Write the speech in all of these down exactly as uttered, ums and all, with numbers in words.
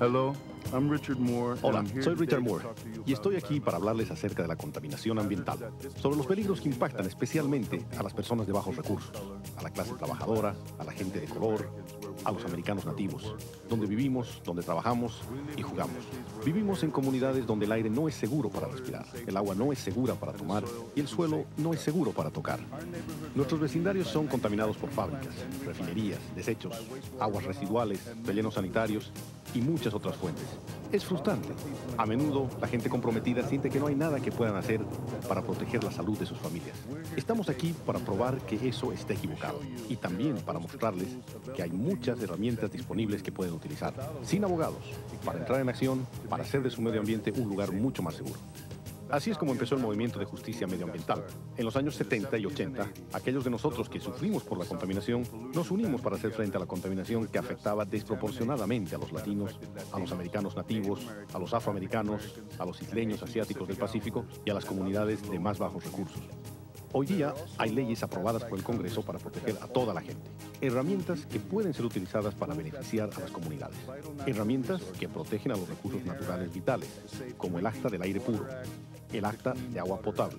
Hello, I'm Richard Moore. and Hola, I'm here soy today Richard to Moore talk to you y about estoy the aquí para hablarles acerca de la contaminación ambiental, sobre los peligros que impactan especialmente a las personas de bajos recursos, a la clase trabajadora, a la gente de color, a los americanos nativos, donde vivimos, donde trabajamos y jugamos. Vivimos en comunidades donde el aire no es seguro para respirar, el agua no es segura para tomar y el suelo no es seguro para tocar. Nuestros vecindarios son contaminados por fábricas, refinerías, desechos, aguas residuales, rellenos sanitarios y muchas otras fuentes. Es frustrante. A menudo, la gente comprometida siente que no hay nada que puedan hacer para proteger la salud de sus familias. Estamos aquí para probar que eso está equivocado y también para mostrarles que hay muchas herramientas disponibles que pueden utilizar, sin abogados, para entrar en acción, para hacer de su medio ambiente un lugar mucho más seguro. Así es como empezó el movimiento de justicia medioambiental. En los años setenta y ochenta, aquellos de nosotros que sufrimos por la contaminación, nos unimos para hacer frente a la contaminación que afectaba desproporcionadamente a los latinos, a los americanos nativos, a los afroamericanos, a los isleños asiáticos del Pacífico y a las comunidades de más bajos recursos. Hoy día hay leyes aprobadas por el Congreso para proteger a toda la gente. Herramientas que pueden ser utilizadas para beneficiar a las comunidades. Herramientas que protegen a los recursos naturales vitales, como el Acta del Aire Puro, el Acta de Agua Potable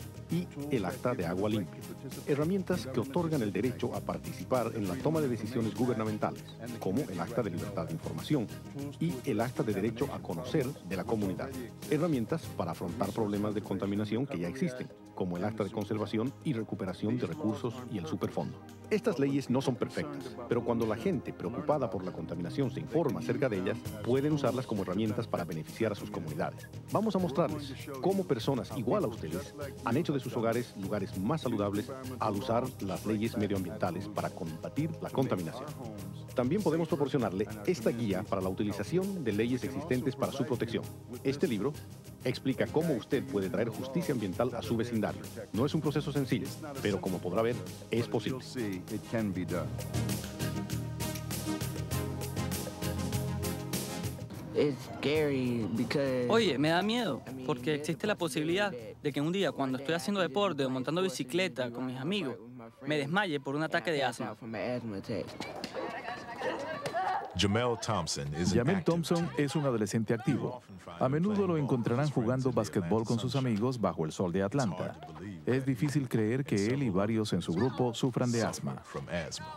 y el Acta de Agua Limpia. Herramientas que otorgan el derecho a participar en la toma de decisiones gubernamentales, como el Acta de Libertad de Información y el Acta de Derecho a Conocer de la Comunidad. Herramientas para afrontar problemas de contaminación que ya existen, como el Acta de Conservación y Recuperación de Recursos y el Superfondo. Estas leyes no son perfectas, pero cuando la gente preocupada por la contaminación se informa acerca de ellas, pueden usarlas como herramientas para beneficiar a sus comunidades. Vamos a mostrarles cómo personas igual a ustedes han hecho de sus hogares lugares más saludables al usar las leyes medioambientales para combatir la contaminación. También podemos proporcionarle esta guía para la utilización de leyes existentes para su protección. Este libro explica cómo usted puede traer justicia ambiental a su vecindario. No es un proceso sencillo, pero como podrá ver, es posible. Oye, me da miedo, porque existe la posibilidad de que un día, cuando estoy haciendo deporte o montando bicicleta con mis amigos, me desmaye por un ataque de asma. Jamel Thompson is an Jamel active Thompson es un adolescente activo. A menudo lo encontrarán jugando basquetbol con sus amigos bajo el sol de Atlanta. Es difícil creer que él y varios en su grupo sufran de asma. from asthma.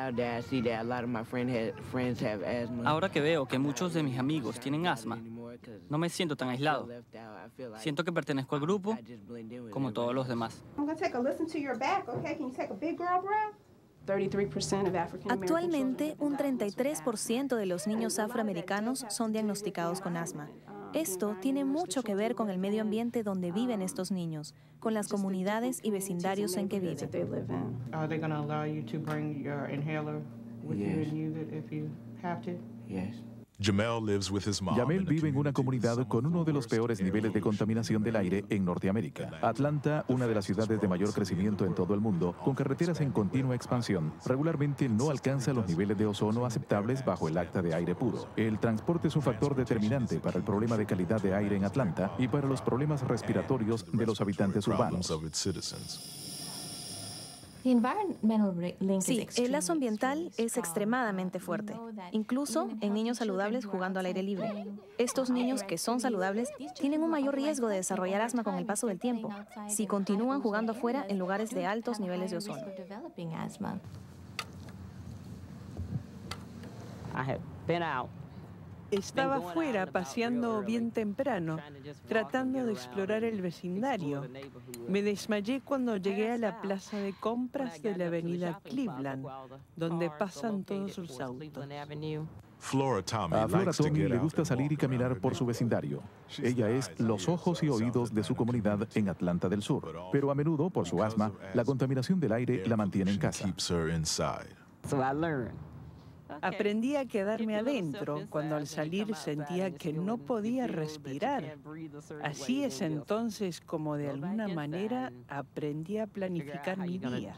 Ahora que veo que muchos de mis amigos tienen asma, no me siento tan aislado. Siento que pertenezco al grupo como todos los demás. I'm going to take a listen to your back, okay? Can you take a big girl breath? Actualmente, un treinta y tres por ciento de los niños afroamericanos son diagnosticados con asma. Esto tiene mucho que ver con el medio ambiente donde viven estos niños, con las comunidades y vecindarios en que viven. Are they going to allow you to bring your inhaler with you and use it if you have to? Yes. Jamel lives with his mom Jamel in a vive en una community with comunidad some con of the uno de los worst peores air niveles de pollution contaminación del aire en Norteamérica. Atlanta, una de las ciudades de mayor crecimiento en todo el mundo, con carreteras en continua expansión, regularmente no alcanza los niveles de ozono aceptables bajo el Acta de Aire Puro. El transporte es un factor determinante para el problema de calidad de aire en Atlanta y para los problemas respiratorios de los habitantes problems urbanos. of its citizens. Sí, el lazo ambiental es extremadamente fuerte, incluso en niños saludables jugando al aire libre. Estos niños que son saludables tienen un mayor riesgo de desarrollar asma con el paso del tiempo, si continúan jugando afuera en lugares de altos niveles de ozono. Estaba afuera paseando bien temprano, tratando de explorar el vecindario. Me desmayé cuando llegué a la plaza de compras de la avenida Cleveland, donde pasan todos los autos. Flora Tommy A Flora likes to Tommy get le out gusta and salir y walk caminar around por her su vecindario. neighborhood. Ella es los ojos y oídos de su comunidad en Atlanta del Sur, pero a menudo, por su asma, la contaminación del aire la mantiene en casa. Keeps her inside. Aprendí a quedarme adentro cuando al salir sentía que no podía respirar. Así es entonces como de alguna manera aprendí a planificar mi día.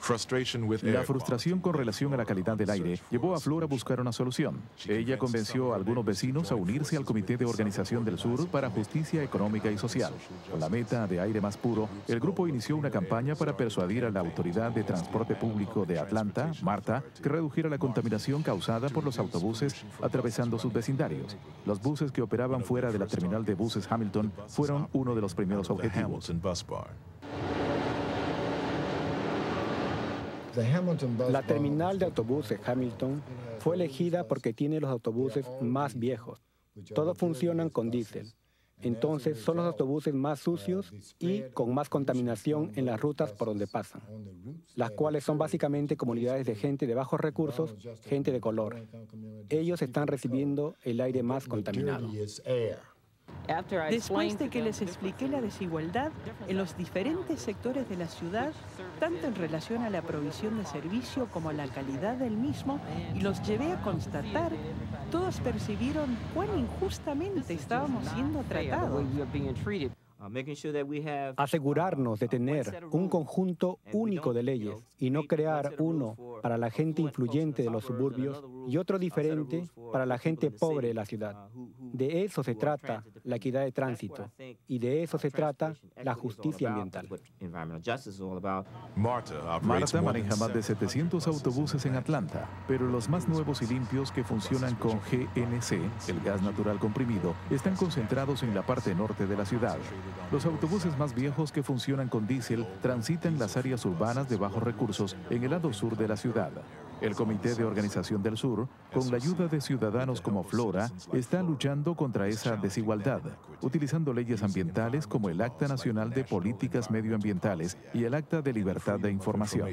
Frustration with La air frustración con relación a la calidad del aire llevó a Flor a buscar una solución. Ella convenció a algunos vecinos a unirse al Comité de Organización del Sur para Justicia Económica y Social. Con la meta de aire más puro, el grupo inició una campaña para persuadir a la Autoridad de Transporte Público de Atlanta, MARTA, que redujera la contaminación causada por los autobuses atravesando sus vecindarios. Los buses que operaban fuera de la terminal de buses Hamilton fueron uno de los primeros objetivos. La terminal de autobuses Hamilton fue elegida porque tiene los autobuses más viejos. Todos funcionan con diésel. Entonces son los autobuses más sucios y con más contaminación en las rutas por donde pasan, las cuales son básicamente comunidades de gente de bajos recursos, gente de color. Ellos están recibiendo el aire más contaminado. Después de que les expliqué la desigualdad en los diferentes sectores de la ciudad, tanto en relación a la provisión de servicio como a la calidad del mismo, y los llevé a constatar, todos percibieron cuán injustamente estábamos siendo tratados. Asegurarnos de tener un conjunto único de leyes y no crear uno para la gente influyente de los suburbios y otro diferente para la gente pobre de la ciudad. De eso se trata la equidad de tránsito y de eso se trata la justicia ambiental. Marta maneja más de setecientos autobuses en Atlanta, pero los más nuevos y limpios que funcionan con G N C, el gas natural comprimido, están concentrados en la parte norte de la ciudad. Los autobuses más viejos que funcionan con diésel transitan las áreas urbanas de bajos recursos en el lado sur de la ciudad. El Comité de Organización del Sur, con la ayuda de ciudadanos como Flora, está luchando contra esa desigualdad, utilizando leyes ambientales como el Acta Nacional de Políticas Medioambientales y el Acta de Libertad de Información.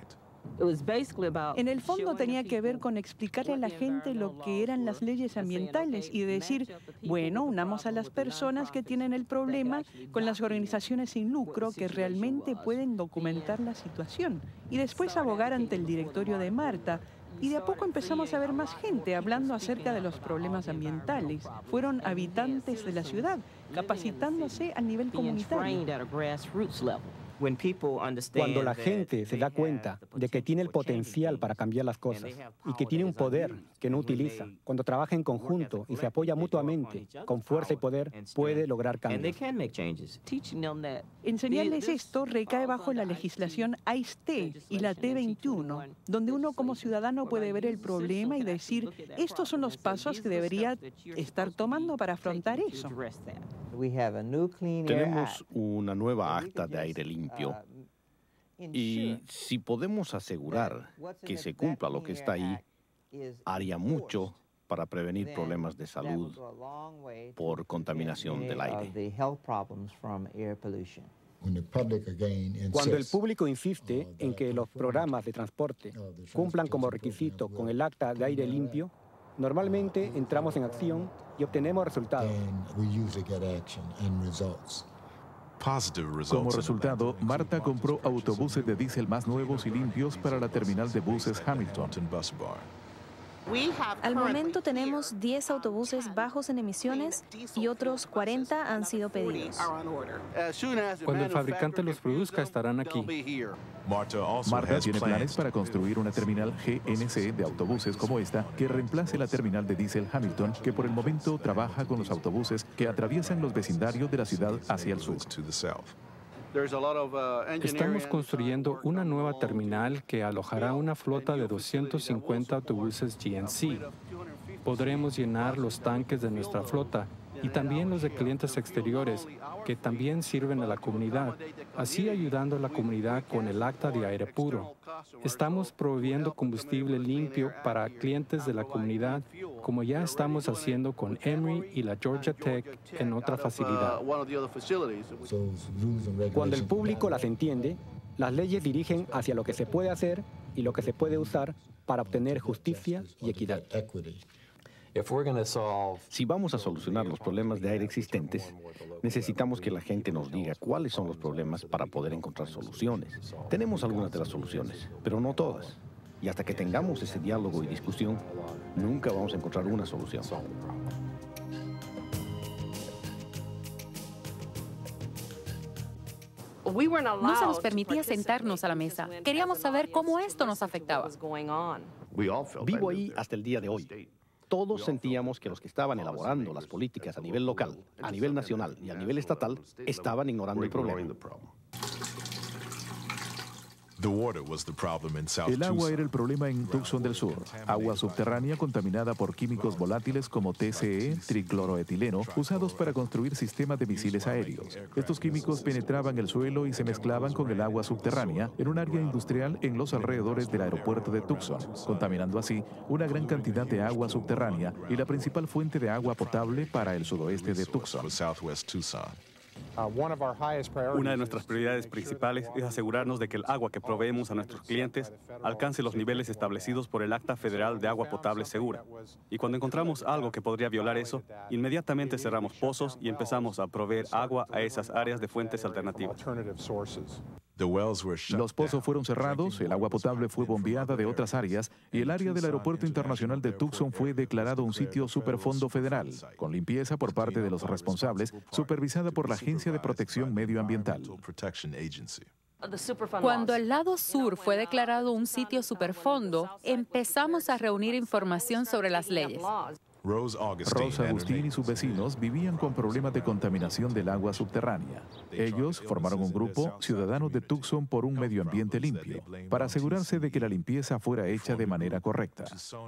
En el fondo tenía que ver con explicarle a la gente lo que eran las leyes ambientales y decir, bueno, unamos a las personas que tienen el problema con las organizaciones sin lucro que realmente pueden documentar la situación y después abogar ante el directorio de Marta. Y de a poco empezamos a ver más gente hablando acerca de los problemas ambientales. Fueron habitantes de la ciudad, capacitándose a nivel comunitario. Cuando la gente se da cuenta de que tiene el potencial para cambiar las cosas y que tiene un poder que no utiliza, cuando trabaja en conjunto y se apoya mutuamente con fuerza y poder, puede lograr cambios. Enseñarles esto recae bajo la legislación I C E T y la T veintiuno, donde uno como ciudadano puede ver el problema y decir, estos son los pasos que debería estar tomando para afrontar eso. Tenemos una nueva acta de aire limpio y si podemos asegurar que se cumpla lo que está ahí, haría mucho para prevenir problemas de salud por contaminación del aire. Cuando el público insiste en que los programas de transporte cumplan como requisito con el acta de aire limpio, normalmente entramos en acción y obtenemos resultados. Como resultado, Marta compró autobuses de diésel más nuevos y limpios para la terminal de buses Hamilton. Al momento tenemos diez autobuses bajos en emisiones y otros cuarenta han sido pedidos. Cuando el fabricante los produzca, estarán aquí. Marta tiene planes para construir una terminal G N C de autobuses como esta que reemplace la terminal de diésel Hamilton, que por el momento trabaja con los autobuses que atraviesan los vecindarios de la ciudad hacia el sur. Estamos construyendo una nueva terminal que alojará una flota de doscientos cincuenta autobuses G N C. Podremos llenar los tanques de nuestra flota y también los de clientes exteriores que también sirven a la comunidad, así ayudando a la comunidad con el acta de aire puro. Estamos proveyendo combustible limpio para clientes de la comunidad, como ya estamos haciendo con Emory y la Georgia Tech en otra facilidad. Cuando el público las entiende, las leyes dirigen hacia lo que se puede hacer y lo que se puede usar para obtener justicia y equidad. Si vamos a solucionar los problemas de aire existentes, necesitamos que la gente nos diga cuáles son los problemas para poder encontrar soluciones. Tenemos algunas de las soluciones, pero no todas. Y hasta que tengamos ese diálogo y discusión, nunca vamos a encontrar una solución. No se nos permitía sentarnos a la mesa. Queríamos saber cómo esto nos afectaba. Vivo ahí hasta el día de hoy. Todos sentíamos que los que estaban elaborando las políticas a nivel local, a nivel nacional y a nivel estatal estaban ignorando el problema. El agua era el problema en Tucson del Sur. Agua subterránea contaminada por químicos volátiles como T C E, tricloroetileno, usados para construir sistemas de misiles aéreos. Estos químicos penetraban el suelo y se mezclaban con el agua subterránea en un área industrial en los alrededores del aeropuerto de Tucson, contaminando así una gran cantidad de agua subterránea y la principal fuente de agua potable para el sudoeste de Tucson. Una de nuestras prioridades principales es asegurarnos de que el agua que proveemos a nuestros clientes alcance los niveles establecidos por el Acta Federal de Agua Potable Segura. Y cuando encontramos algo que podría violar eso, inmediatamente cerramos pozos y empezamos a proveer agua a esas áreas de fuentes alternativas. Los pozos fueron cerrados, el agua potable fue bombeada de otras áreas y el área del Aeropuerto Internacional de Tucson fue declarado un sitio superfondo federal, con limpieza por parte de los responsables, supervisada por la Agencia de Protección Medioambiental. Cuando el lado sur fue declarado un sitio superfondo, empezamos a reunir información sobre las leyes. Rose Agustín y sus vecinos vivían con problemas de contaminación del agua subterránea. Ellos formaron un grupo, Ciudadanos de Tucson por un Medio Ambiente Limpio, para asegurarse de que la limpieza fuera hecha de manera correcta.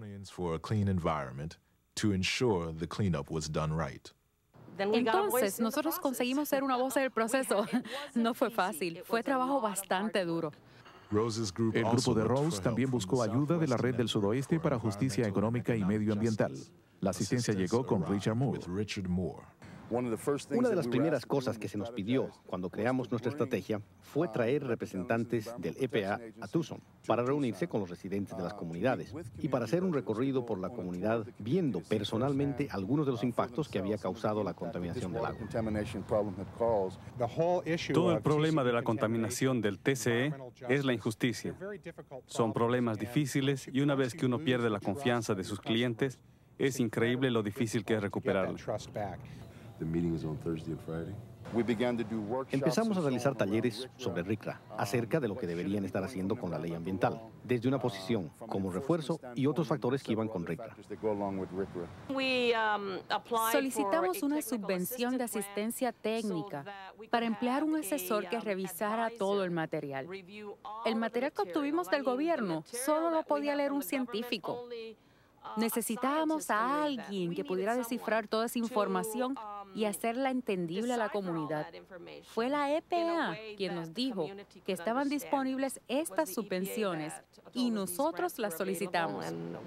Entonces, nosotros conseguimos ser una voz del proceso. No fue fácil, fue trabajo bastante duro. El grupo de Rose también buscó ayuda de la Red del Sudoeste para Justicia Económica y Medioambiental. La asistencia llegó con Richard Moore. Una de las primeras cosas que se nos pidió cuando creamos nuestra estrategia fue traer representantes del E P A a Tucson para reunirse con los residentes de las comunidades y para hacer un recorrido por la comunidad viendo personalmente algunos de los impactos que había causado la contaminación del agua. Todo el problema de la contaminación del T C E es la injusticia. Son problemas difíciles y una vez que uno pierde la confianza de sus clientes, es increíble lo difícil que es recuperarlo. Empezamos a realizar talleres sobre RCRA acerca de lo que deberían estar haciendo con la ley ambiental, desde una posición como refuerzo y otros factores que iban con RCRA. Solicitamos una subvención de asistencia técnica para emplear un asesor que revisara todo el material. El material que obtuvimos del gobierno solo lo podía leer un científico. Necesitábamos a alguien que pudiera descifrar toda esa información y hacerla entendible a la comunidad. Fue la E P A quien nos dijo que estaban disponibles estas subvenciones y nosotros las solicitamos.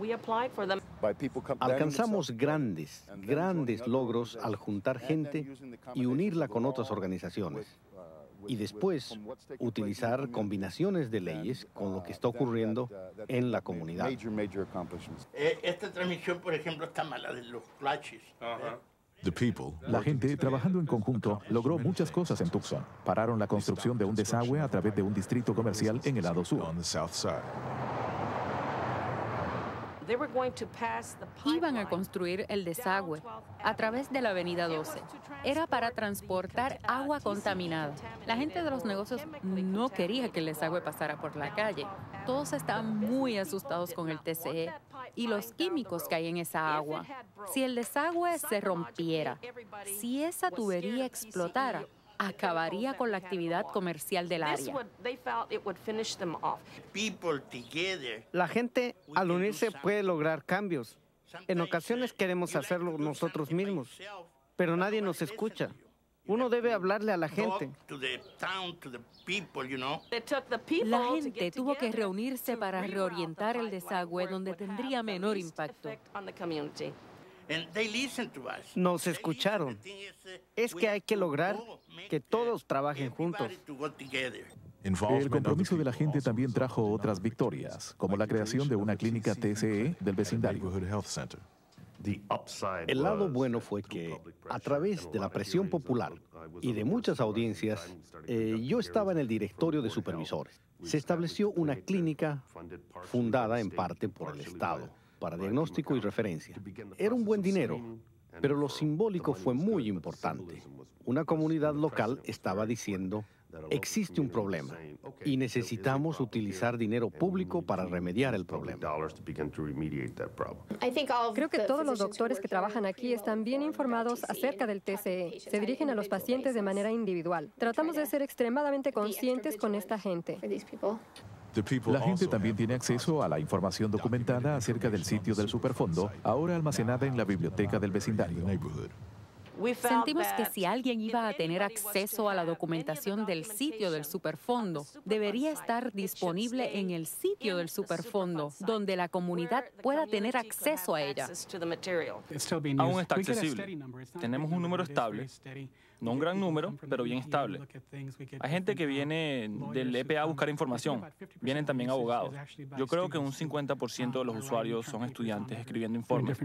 Alcanzamos grandes, grandes logros al juntar gente y unirla con otras organizaciones. Y después utilizar combinaciones de leyes con lo que está ocurriendo en la comunidad. Esta transmisión, por ejemplo, está mala de los flashes. La gente, trabajando en conjunto, logró muchas cosas en Tucson. Pararon la construcción de un desagüe a través de un distrito comercial en el lado sur. Iban a construir el desagüe a través de la avenida doce. Era para transportar agua contaminada. La gente de los negocios no quería que el desagüe pasara por la calle. Todos estaban muy asustados con el T C E y los químicos que hay en esa agua. Si el desagüe se rompiera, si esa tubería explotara, acabaría con la actividad comercial del área. La gente, al unirse, puede lograr cambios. En ocasiones queremos hacerlo nosotros mismos, pero nadie nos escucha. Uno debe hablarle a la gente. La gente tuvo que reunirse para reorientar el desagüe donde tendría menor impacto. Nos escucharon. Es que hay que lograr que todos trabajen juntos. El compromiso de la gente también trajo otras victorias, como la creación de una clínica T C E del vecindario. El lado bueno fue que, a través de la presión popular y de muchas audiencias, eh, yo estaba en el directorio de supervisores. Se estableció una clínica fundada en parte por el Estado para diagnóstico y referencia. Era un buen dinero, pero lo simbólico fue muy importante. Una comunidad local estaba diciendo, Existe un problema y necesitamos utilizar dinero público para remediar el problema. Creo que todos los doctores que trabajan aquí están bien informados acerca del T C E. Se dirigen a los pacientes de manera individual. Tratamos de ser extremadamente conscientes con esta gente. La gente también tiene acceso a la información documentada acerca del sitio del Superfondo, ahora almacenada en la biblioteca del vecindario. Sentimos que si alguien iba a tener acceso a la documentación del sitio del Superfondo, debería estar disponible en el sitio del Superfondo, donde la comunidad pueda tener acceso a ella. Aún está accesible. Tenemos un número estable. No un gran número, pero bien estable. Hay gente que viene del E P A a buscar información. Vienen también abogados. Yo creo que un cincuenta por ciento de los usuarios son estudiantes escribiendo informes.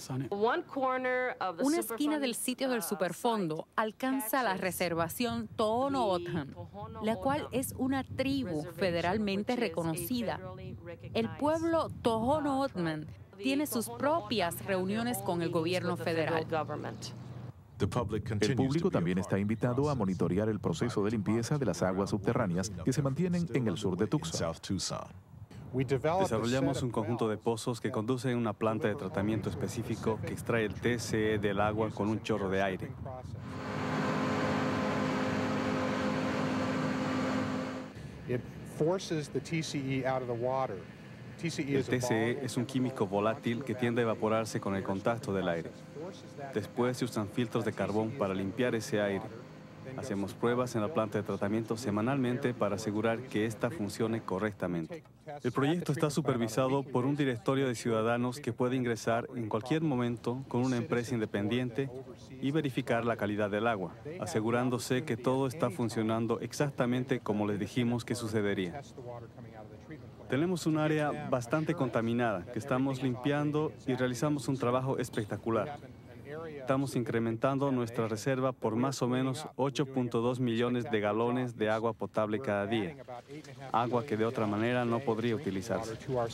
Una esquina del sitio del Superfondo alcanza la reservación Tohono O'odham, la cual es una tribu federalmente reconocida. El pueblo Tohono O'odham tiene sus propias reuniones con el gobierno federal. El público también está invitado a monitorear el proceso de limpieza de las aguas subterráneas que se mantienen en el sur de Tucson. Desarrollamos un conjunto de pozos que conducen a una planta de tratamiento específico que extrae el T C E del agua con un chorro de aire. El T C E es un químico volátil que tiende a evaporarse con el contacto del aire. Después se usan filtros de carbón para limpiar ese aire. Hacemos pruebas en la planta de tratamiento semanalmente para asegurar que ésta funcione correctamente. El proyecto está supervisado por un directorio de ciudadanos que puede ingresar en cualquier momento con una empresa independiente y verificar la calidad del agua, asegurándose que todo está funcionando exactamente como les dijimos que sucedería. Tenemos un área bastante contaminada que estamos limpiando y realizamos un trabajo espectacular. Estamos incrementando nuestra reserva por más o menos ocho punto dos millones de galones de agua potable cada día, agua que de otra manera no podría utilizarse.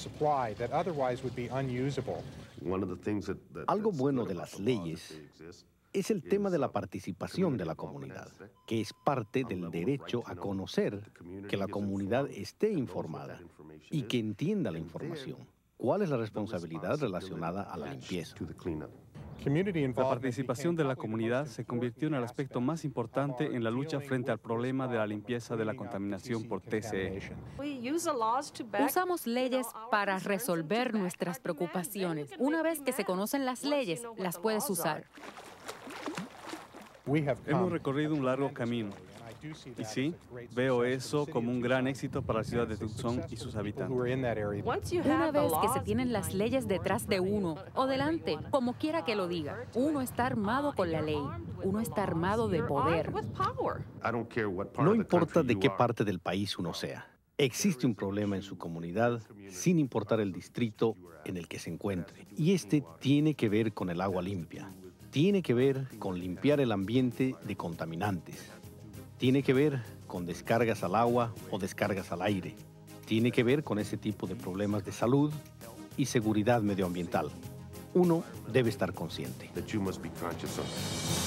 Algo bueno de las leyes es el tema de la participación de la comunidad, que es parte del derecho a conocer, que la comunidad esté informada y que entienda la información. ¿Cuál es la responsabilidad relacionada a la limpieza? La participación de la comunidad se convirtió en el aspecto más importante en la lucha frente al problema de la limpieza de la contaminación por T C E. Usamos leyes para resolver nuestras preocupaciones. Una vez que se conocen las leyes, las puedes usar. Hemos recorrido un largo camino. Y sí, veo eso como un gran éxito para la ciudad de Tucson y sus habitantes. Una vez que se tienen las leyes detrás de uno, o delante, como quiera que lo diga, uno está armado con la ley, uno está armado de poder. No importa de qué parte del país uno sea, existe un problema en su comunidad, sin importar el distrito en el que se encuentre. Y este tiene que ver con el agua limpia, tiene que ver con limpiar el ambiente de contaminantes. Tiene que ver con descargas al agua o descargas al aire. Tiene que ver con ese tipo de problemas de salud y seguridad medioambiental. Uno debe estar consciente.